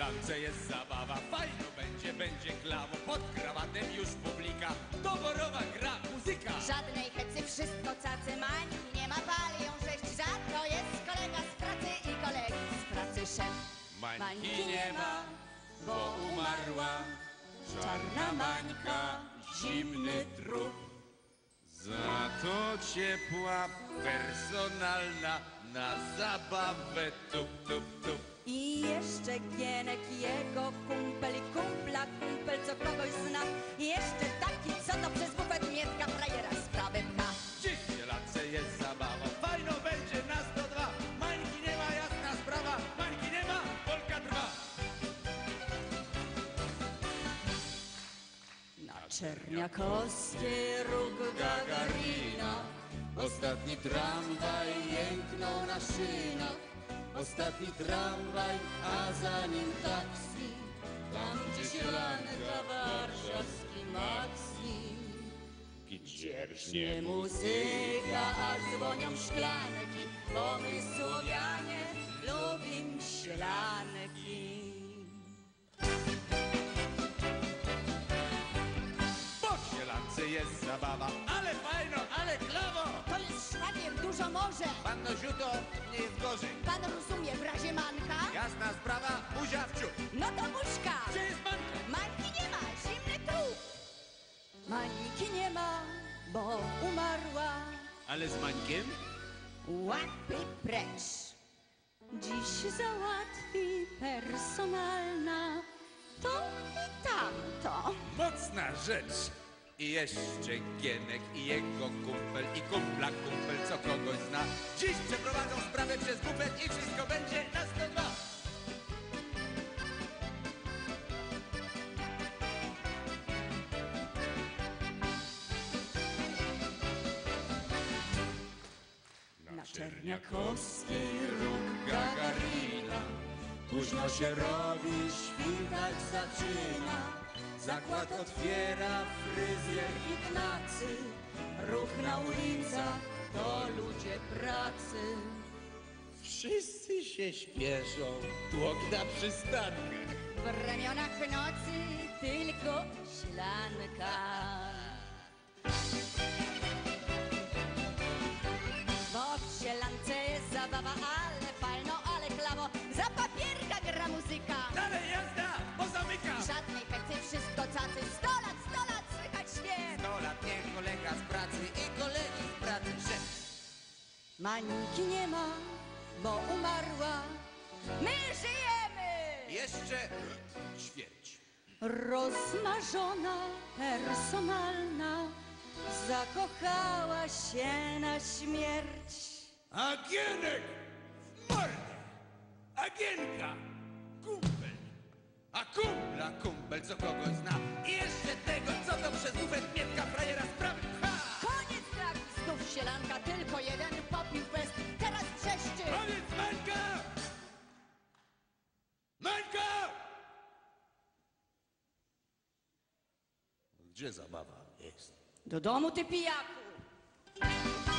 sielance jest zabawa, fajno będzie klawo. Pod krawatem już publika, doborowa gra muzyka. Żadnej hecy, wszystko cacy, mańki nie ma, palią sześć żad. To jest kolega z pracy i kolegi z pracy szef. Mańki nie ma, bo umarła czarna Mańka, zimny trup. Za to ciepła, personalna, na zabawę tup, tup, tup. I jeszcze Gienek, jego kumpel i kumpel, co kogoś zna. I jeszcze taki, co to przez bufet mietka frajera sprawy pcha. Dziś w sielance jest zabawa, fajno będzie na 102. Mańki nie ma, jasna sprawa, mańki nie ma, Polka trwa. Na Czerniakowskiej róg Gagarina Ostatni tramwaj jęknął na szynach. Ostatni tramwaj, a za nim taksi. Tam gdzie sielanka, warszawski Maksim. Gdzie nie muzyka, a dzwonią szklanki, bo my Słowianie lubim ślanki. po sielance jest zabawa, ale fajno, ale klawo. To jest szwagier, dużo może. Panno Ziuto, nie jest gorzej. Pan rozumie w razie manka? Jasna sprawa, buzia w ciuch. No to buźka. Gdzie jest Mańka? Mańki nie ma, zimny trup. Mańki nie ma, bo umarła. Ale z Mańkiem? Łapy precz. Dziś załatwi personalna to i tamto. Mocna rzecz. I jeszcze Gienek i jego kumpel i kumpel, co kogoś zna. Dziś przeprowadzą sprawę przez bufet i wszystko będzie na 102. Na Czerniakowskiej róg Gagarina. Późno się robi, świtać zaczyna. Zakład otwiera fryzjer Ignacy, ruch na ulicach to ludzie pracy. Wszyscy się śpieszą, tłok na przystankach. W ramionach nocy tylko ślanka. Bo w sielance jest zabawa, ale fajno, ale klawo. Za papierka gra muzyka. Dalej jazda, bo zamyka. Żadnej hecy, wszystko cacy. 100 lat, słychać śpiew. 100 lat niech kolega z pracy i kolegi z pracy szef. Mańki nie ma, bo umarła. My żyjemy! Jeszcze ćwierć. Rozmarzona, personalna, zakochała się na śmierć. A Gienek w mordę, a Gienka kumpel, a kumpel, co kogoś zna. I jeszcze tego, co to przez bufet mietka frajera sprawy pcha. Koniec tragi, znów sielanka, tylko jeden popił fest. Teraz trzeszczy. Powiedz Mańka! Mańka! Gdzie zabawa jest? Do domu, ty pijaku!